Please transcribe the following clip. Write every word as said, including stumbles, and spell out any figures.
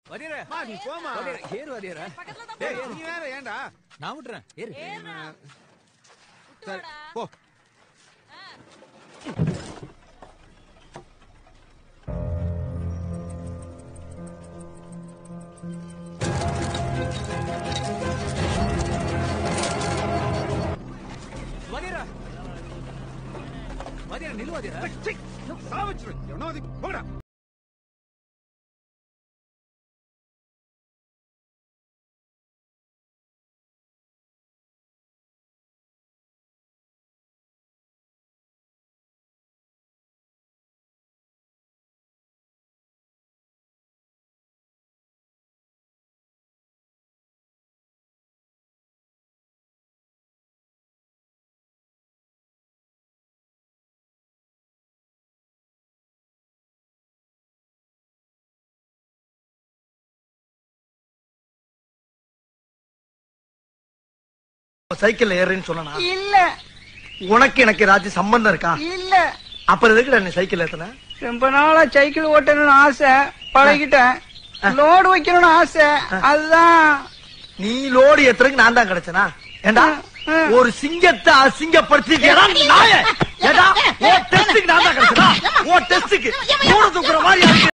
வரியரே மா நீ போமா. ஏறு வரியரே. டேய் நீ வேற ஏன்டா? நான் விட்டுறேன். ஏறு. சரி போ. வரியரே. வரியரே நில்லு வரியரே. சாவச்சு. எவனாவது போடா. சைக்கிள் ஏறேன்னு சொன்னா இல்ல உனக்கு எனக்கு ராஜி சம்பந்தம் இருக்கா? இல்ல அப்புறம் எதுக்கு நீ சைக்கிள் ஏத்தன? ரொம்ப நாளா சைக்கிள் ஓட்டணும்னு ஆசை, பழகிட்டேன். லோடு வைக்கணும்னு ஆசை, அதுதான். நீ லோடு ஏத்துறதுக்கு நான் தான் கிடைச்சனா? ஏண்டா ஒரு சிங்கத்தை அசிங்கப்படுத்திக்கிறா நாய? ஏண்டா ஓ டெஸ்டுக்கு நான் தான் கிடைச்சனா? ஓ டெஸ்டுக்கு கூட தூக்குற மாதிரி